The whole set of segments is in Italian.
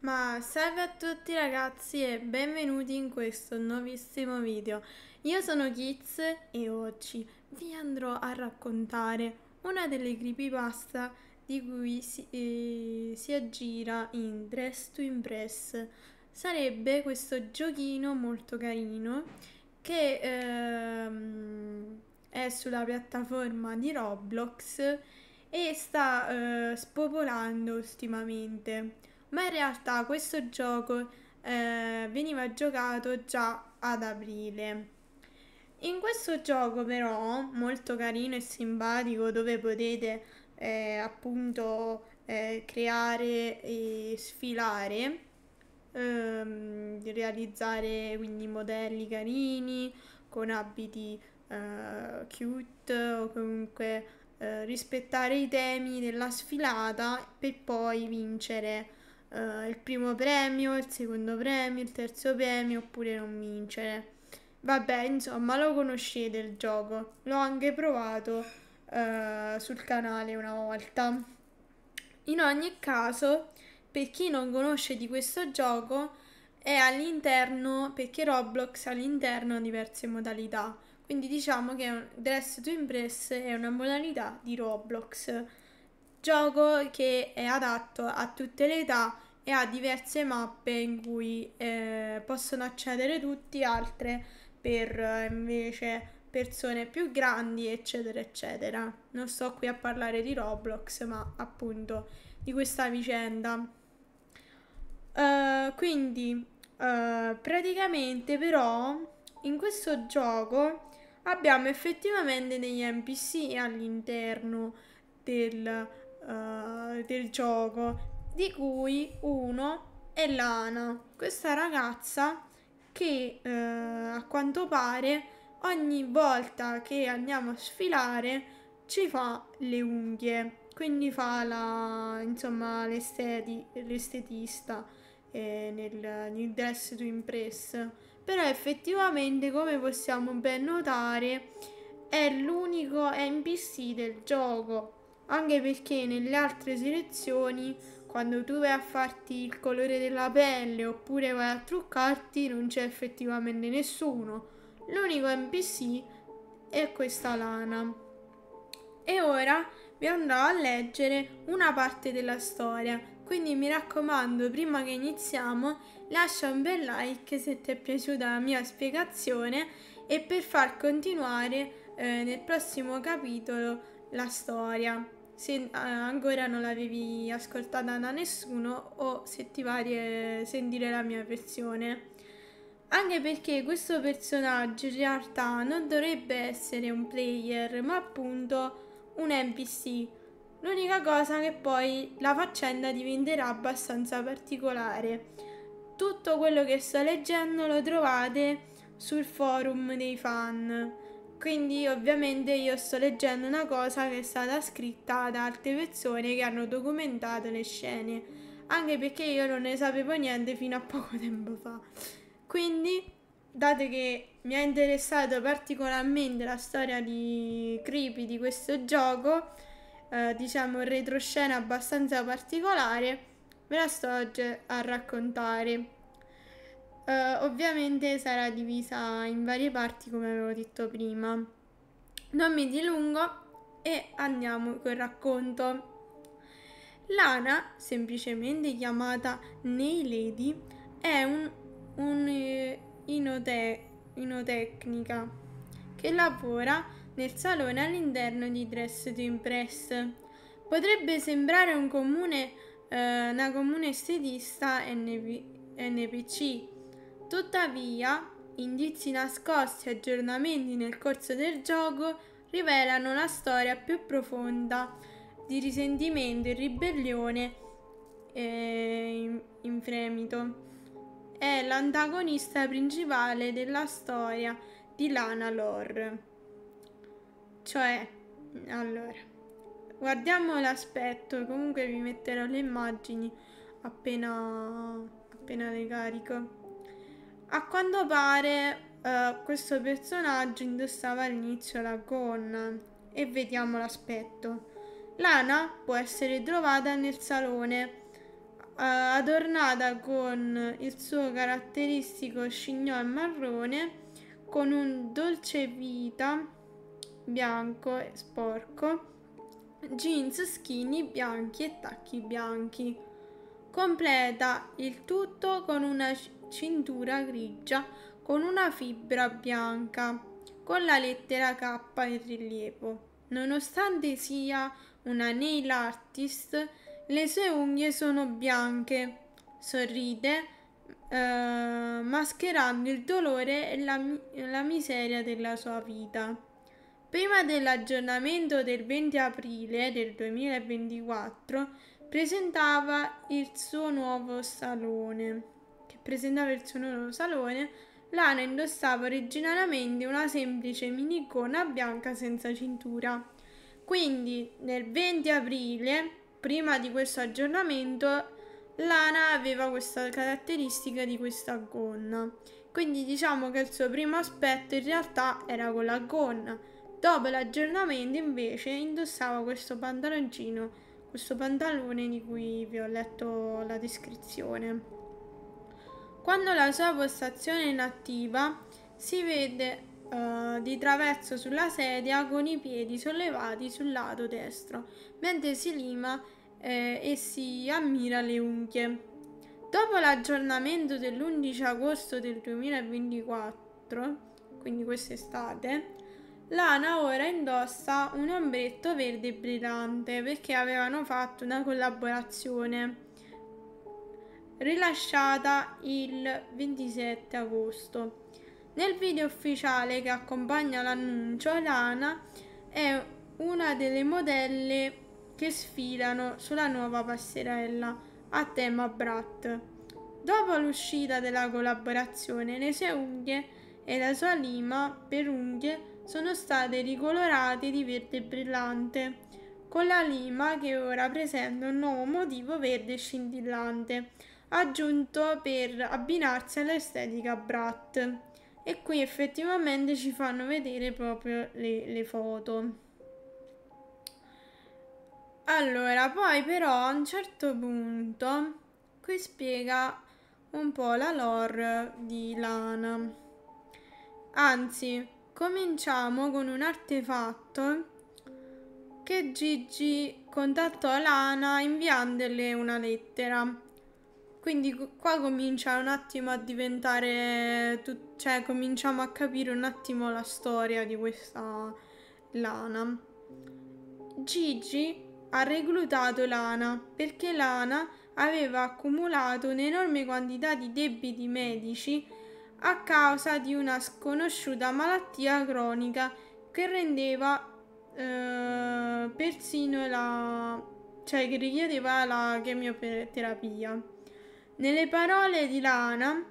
Ma salve a tutti ragazzi e benvenuti in questo nuovissimo video. Io sono Kiz e oggi vi andrò a raccontare una delle creepypasta di cui si aggira in Dress to Impress. Sarebbe questo giochino molto carino che è sulla piattaforma di Roblox e sta spopolando ultimamente. Ma in realtà questo gioco veniva giocato già ad aprile. In questo gioco però, molto carino e simpatico, dove potete appunto creare e sfilare, realizzare quindi modelli carini con abiti cute o comunque rispettare i temi della sfilata per poi vincere il primo premio, il secondo premio, il terzo premio oppure non vincere. Vabbè, insomma, lo conoscete il gioco, l'ho anche provato sul canale una volta. In ogni caso, per chi non conosce di questo gioco, è all'interno, perché Roblox ha all'interno diverse modalità. Quindi diciamo che Dress to Impress è una modalità di Roblox, gioco che è adatto a tutte le età e ha diverse mappe in cui possono accedere tutti, altre per invece persone più grandi, eccetera, eccetera. Non sto qui a parlare di Roblox, ma appunto di questa vicenda. Praticamente però in questo gioco abbiamo effettivamente degli NPC all'interno del gioco, di cui uno è Lana, questa ragazza che a quanto pare ogni volta che andiamo a sfilare ci fa le unghie, quindi fa insomma, l'estetista nel Dress to Impress. Però effettivamente, come possiamo ben notare, è l'unico NPC del gioco, anche perché nelle altre selezioni, quando tu vai a farti il colore della pelle oppure vai a truccarti, non c'è effettivamente nessuno. L'unico NPC è questa Lana. E ora vi andrò a leggere una parte della storia, quindi mi raccomando, prima che iniziamo, lascia un bel like se ti è piaciuta la mia spiegazione e per far continuare nel prossimo capitolo la storia. Se ancora non l'avevi ascoltata da nessuno o se ti va di sentire la mia versione. Anche perché questo personaggio in realtà non dovrebbe essere un player, ma appunto un NPC. L'unica cosa che poi la faccenda diventerà abbastanza particolare. Tutto quello che sto leggendo lo trovate sul forum dei fan. Quindi ovviamente io sto leggendo una cosa che è stata scritta da altre persone che hanno documentato le scene, anche perché io non ne sapevo niente fino a poco tempo fa. Quindi, dato che mi ha interessato particolarmente la storia di creepy di questo gioco, diciamo retroscena abbastanza particolare, ve la sto oggi a raccontare. Ovviamente sarà divisa in varie parti come avevo detto prima. Non mi dilungo e andiamo col racconto. Lana, semplicemente chiamata Nail Lady, è un inotecnica che lavora nel salone all'interno di Dress to Impress. Potrebbe sembrare una comune estetista NPC, tuttavia indizi nascosti e aggiornamenti nel corso del gioco rivelano la storia più profonda di risentimento e ribellione in fremito. È l'antagonista principale della storia di Lana Lore. Cioè, allora, guardiamo l'aspetto, comunque vi metterò le immagini appena le carico. A quanto pare questo personaggio indossava all'inizio la gonna e vediamo l'aspetto. Lana può essere trovata nel salone adornata con il suo caratteristico chignon marrone, con un dolce vita bianco e sporco, jeans skinny bianchi e tacchi bianchi. Completa il tutto con una cintura grigia con una fibra bianca, con la lettera K in rilievo. Nonostante sia una nail artist, le sue unghie sono bianche. Sorride, mascherando il dolore e la miseria della sua vita. Prima dell'aggiornamento del 20 aprile del 2024, presentava il suo nuovo salone. Lana indossava originariamente una semplice minigonna bianca senza cintura. Quindi nel 20 aprile, prima di questo aggiornamento, Lana aveva questa caratteristica di questa gonna. Quindi diciamo che il suo primo aspetto in realtà era con la gonna. Dopo l'aggiornamento invece indossava questo pantaloncino, questo pantalone di cui vi ho letto la descrizione. Quando la sua postazione è inattiva si vede di traverso sulla sedia con i piedi sollevati sul lato destro, mentre si lima e si ammira le unghie. Dopo l'aggiornamento dell'11 agosto del 2024, quindi quest'estate, Lana ora indossa un ombretto verde brillante perché avevano fatto una collaborazione rilasciata il 27 agosto. Nel video ufficiale che accompagna l'annuncio, Lana è una delle modelle che sfilano sulla nuova passerella a tema Brat. Dopo l'uscita della collaborazione, le sue unghie e la sua lima per unghie sono state ricolorate di verde brillante, con la lima che ora presenta un nuovo motivo verde scintillante, aggiunto per abbinarsi all'estetica Brat. E qui effettivamente ci fanno vedere proprio le foto. Allora, poi però a un certo punto qui spiega un po' la lore di Lana. Anzi, cominciamo con un artefatto che Gigi contattò Lana inviandole una lettera. Quindi qua comincia un attimo a diventare, cioè cominciamo a capire un attimo la storia di questa Lana. Gigi ha reclutato Lana perché Lana aveva accumulato un'enorme quantità di debiti medici a causa di una sconosciuta malattia cronica che rendeva persino che richiedeva la chemioterapia. Nelle parole di Lana,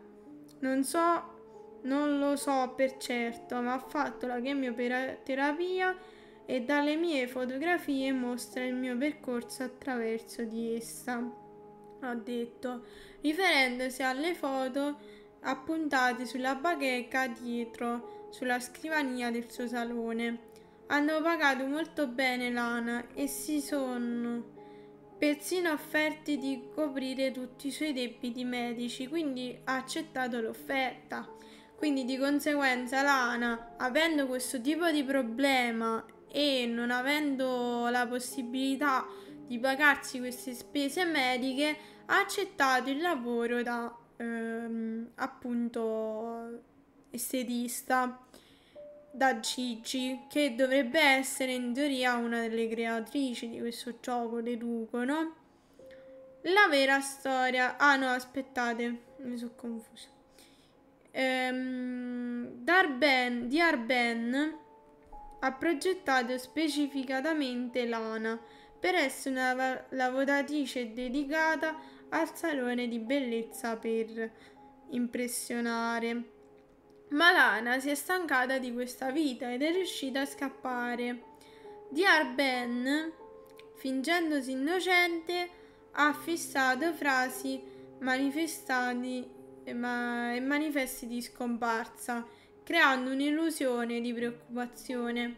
non lo so per certo, ma ha fatto la chemioterapia e dalle mie fotografie mostra il mio percorso attraverso di essa, ha detto, riferendosi alle foto appuntate sulla bacheca dietro, sulla scrivania del suo salone. Hanno pagato molto bene Lana e si sono persino offerti di coprire tutti i suoi debiti medici, quindi ha accettato l'offerta. Quindi di conseguenza Lana, avendo questo tipo di problema e non avendo la possibilità di pagarsi queste spese mediche, ha accettato il lavoro da appunto estetista da Gigi, che dovrebbe essere in teoria una delle creatrici di questo gioco, deducono. La vera storia... Ah no, aspettate, mi sono confusa. Darben ha progettato specificatamente Lana per essere una lavoratrice dedicata al salone di bellezza per impressionare. Ma Lana si è stancata di questa vita ed è riuscita a scappare. Darben, fingendosi innocente, ha fissato frasi e manifesti di scomparsa, creando un'illusione di preoccupazione.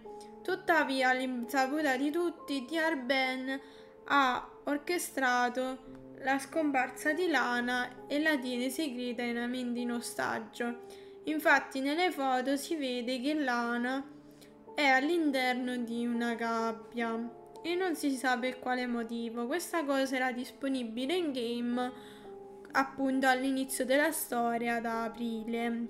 Tuttavia, all'insaputa di tutti, Darben ha orchestrato la scomparsa di Lana e la tiene segreta in ostaggio. Infatti nelle foto si vede che Lana è all'interno di una gabbia e non si sa per quale motivo. Questa cosa era disponibile in game appunto all'inizio della storia da aprile.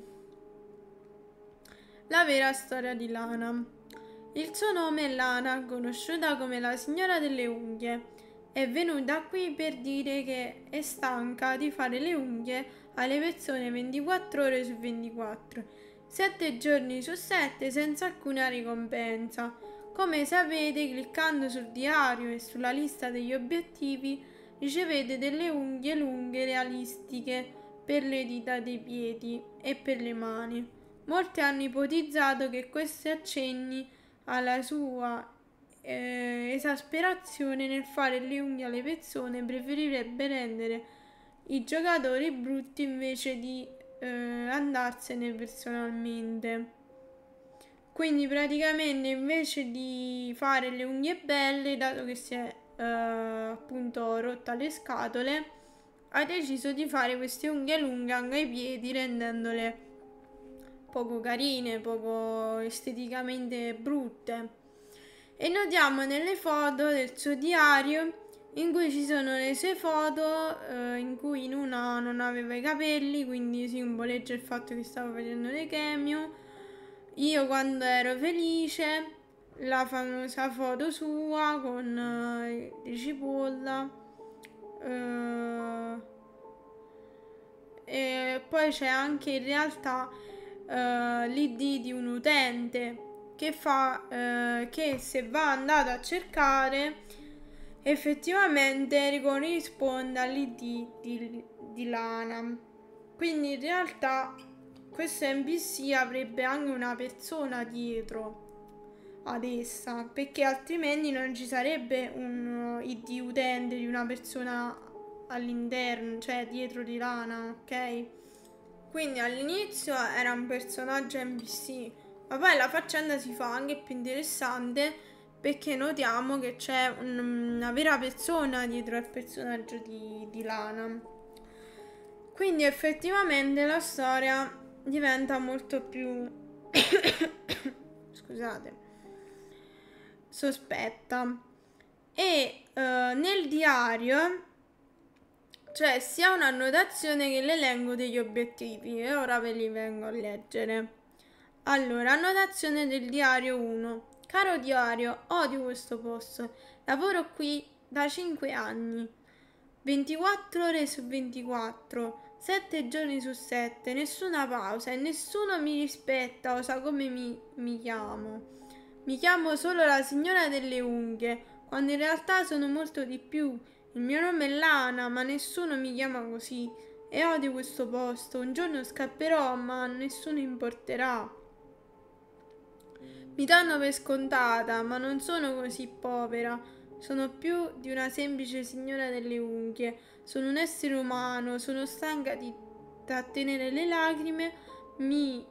La vera storia di Lana. Il suo nome è Lana, conosciuta come la signora delle unghie. È venuta qui per dire che è stanca di fare le unghie alle persone 24 ore su 24, 7 giorni su 7 senza alcuna ricompensa. Come sapete, cliccando sul diario e sulla lista degli obiettivi, ricevete delle unghie lunghe realistiche per le dita dei piedi e per le mani. Molti hanno ipotizzato che questi accenni alla sua esasperazione nel fare le unghie alle persone preferirebbe rendere i giocatori brutti invece di andarsene personalmente. Quindi praticamente invece di fare le unghie belle, dato che si è appunto rotta le scatole, ha deciso di fare queste unghie lunghe anche ai piedi, rendendole poco carine, poco esteticamente brutte. E notiamo nelle foto del suo diario in cui ci sono le sue foto in cui in una non aveva i capelli, quindi simboleggia il fatto che stava facendo le chemio. Io quando ero felice, la famosa foto sua con le cipolla. E poi c'è anche in realtà l'ID di un utente che fa che se va andato a cercare effettivamente corrisponde all'ID di Lana. Quindi in realtà questo NPC avrebbe anche una persona dietro ad essa, perché altrimenti non ci sarebbe un ID utente di una persona all'interno, cioè dietro di Lana, ok? Quindi all'inizio era un personaggio NPC, ma poi la faccenda si fa anche più interessante perché notiamo che c'è una vera persona dietro al personaggio di Lana. Quindi effettivamente la storia diventa molto più scusate, sospetta. E nel diario c'è sia un'annotazione che l'elenco degli obiettivi e ora ve li vengo a leggere. Allora, annotazione del diario 1. Caro diario, odio questo posto. Lavoro qui da 5 anni. 24 ore su 24, 7 giorni su 7, nessuna pausa e nessuno mi rispetta o sa come mi chiamo. Mi chiamo solo la signora delle unghie, quando in realtà sono molto di più. Il mio nome è Lana, ma nessuno mi chiama così. E odio questo posto. Un giorno scapperò, ma a nessuno importerà. Mi danno per scontata, ma non sono così povera. Sono più di una semplice signora delle unghie. Sono un essere umano, sono stanca di trattenere le lacrime. Mi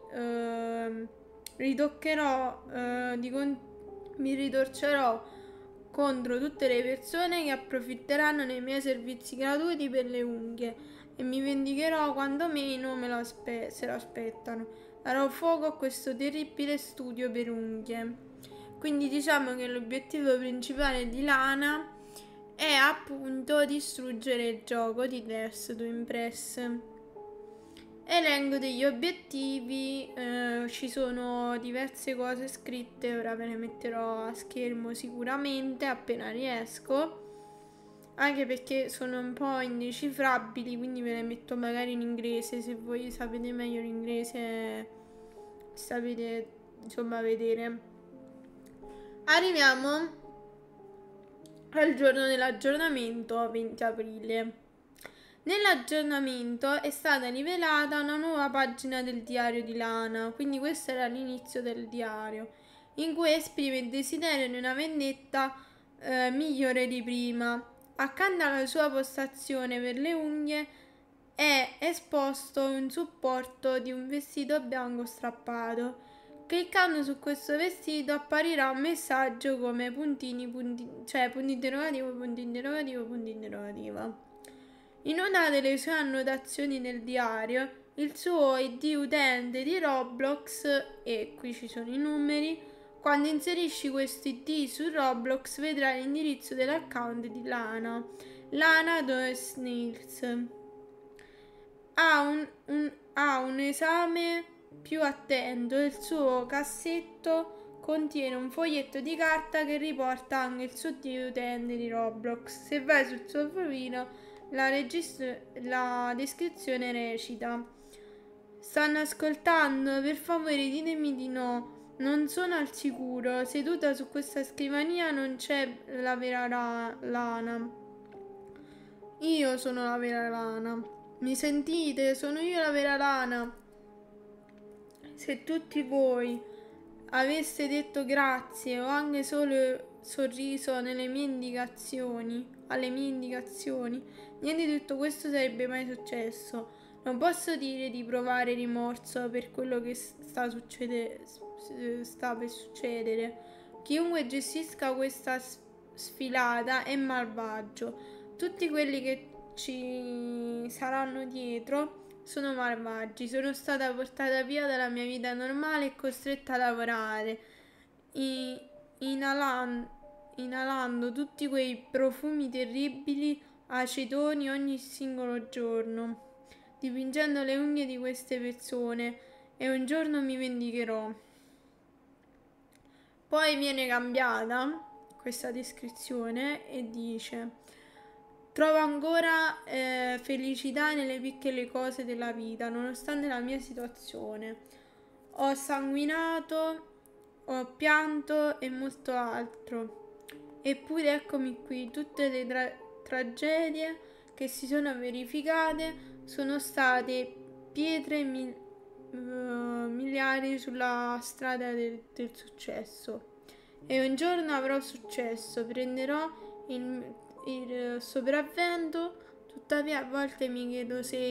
ritoccherò, mi ritorcerò contro tutte le persone che approfitteranno dei miei servizi gratuiti per le unghie e mi vendicherò quando meno se lo aspettano. Darò fuoco a questo terribile studio per unghie. Quindi diciamo che l'obiettivo principale di Lana è appunto distruggere il gioco di Dress to Impress. Elenco degli obiettivi, ci sono diverse cose scritte, ora ve le metterò a schermo sicuramente appena riesco, anche perché sono un po' indecifrabili, quindi ve le metto magari in inglese, se voi sapete meglio l'inglese sapete insomma vedere. Arriviamo al giorno dell'aggiornamento 20 aprile. Nell'aggiornamento è stata rivelata una nuova pagina del diario di Lana, quindi questo era l'inizio del diario, in cui esprime il desiderio di una vendetta migliore di prima. Accanto alla sua postazione per le unghie è esposto un supporto di un vestito bianco strappato. Cliccando su questo vestito apparirà un messaggio come puntini, cioè punto interrogativo, punto interrogativo, punto interrogativo. In una delle sue annotazioni nel diario, il suo ID utente di Roblox, e qui ci sono i numeri, quando inserisci questo ID su Roblox vedrai l'indirizzo dell'account di Lana, Lana Does Nails. Ha un esame più attento, il suo cassetto contiene un foglietto di carta che riporta anche il suo ID utente di Roblox. Se vai sul suo profilo, la descrizione recita: stanno ascoltando? Per favore ditemi di no. Non sono al sicuro. Seduta su questa scrivania non c'è la vera Lana. Io sono la vera Lana. Mi sentite? Sono io la vera Lana. Se tutti voi aveste detto grazie o anche solo sorriso alle mie indicazioni, niente di tutto questo sarebbe mai successo. Non posso dire di provare rimorso per quello che sta per succedere. Chiunque gestisca questa sfilata è malvagio. Tutti quelli che ci saranno dietro sono malvagi. Sono stata portata via dalla mia vita normale e costretta a lavorare, inalando tutti quei profumi terribili, acetoni ogni singolo giorno, dipingendo le unghie di queste persone, e un giorno mi vendicherò. Poi viene cambiata questa descrizione e dice: trovo ancora felicità nelle piccole cose della vita, nonostante la mia situazione. Ho sanguinato, ho pianto e molto altro. Eppure eccomi qui, tutte le tragedie che si sono verificate sono state pietre miliari sulla strada del successo. E un giorno avrò successo, prenderò il sopravvento. Tuttavia a volte mi chiedo se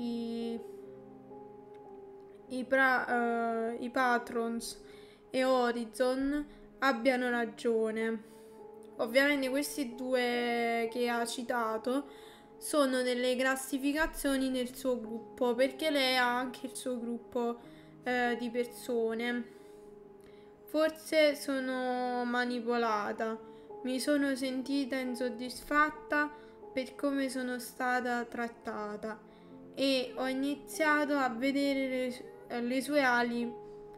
i patrons e Horizon abbiano ragione. Ovviamente questi due che ha citato sono delle classificazioni nel suo gruppo, perché lei ha anche il suo gruppo di persone. Forse sono manipolata, mi sono sentita insoddisfatta per come sono stata trattata e ho iniziato a vedere le sue ali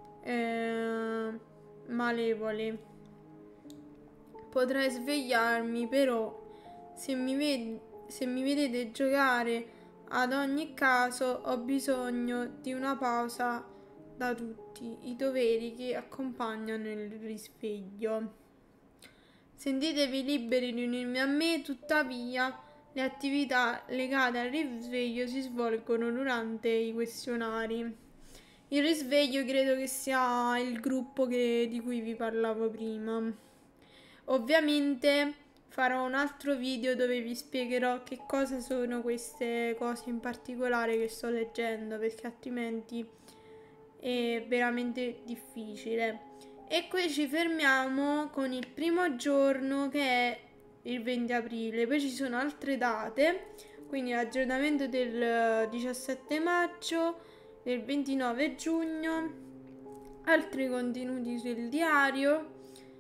malevole. Potrei svegliarmi, però se mi vedete giocare, ad ogni caso ho bisogno di una pausa da tutti i doveri che accompagnano il risveglio. Sentitevi liberi di unirmi a me, tuttavia le attività legate al risveglio si svolgono durante i questionari. Il risveglio credo che sia il gruppo di cui vi parlavo prima. Ovviamente farò un altro video dove vi spiegherò che cosa sono queste cose in particolare che sto leggendo, perché altrimenti è veramente difficile. E qui ci fermiamo con il primo giorno, che è il 20 aprile. Poi ci sono altre date, quindi l'aggiornamento del 17 maggio, del 29 giugno, altri contenuti sul diario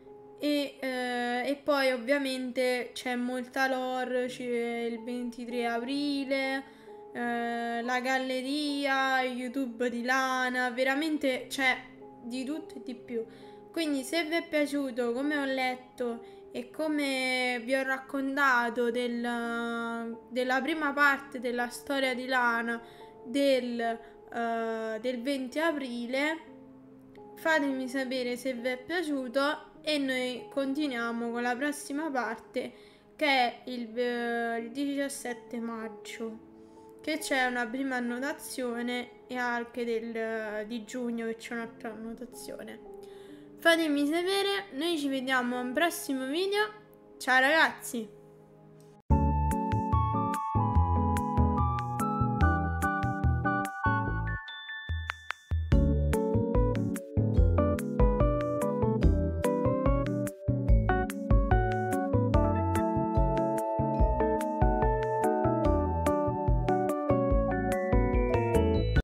e poi ovviamente c'è molta lore, c'è il 23 aprile, la galleria, YouTube di Lana, veramente c'è di tutto e di più. Quindi se vi è piaciuto come ho letto e come vi ho raccontato della prima parte della storia di Lana del 20 aprile, fatemi sapere se vi è piaciuto e noi continuiamo con la prossima parte, che è il 17 maggio, che c'è una prima annotazione, e anche di giugno che c'è un'altra annotazione. Fatemi sapere, noi ci vediamo a un prossimo video. Ciao ragazzi!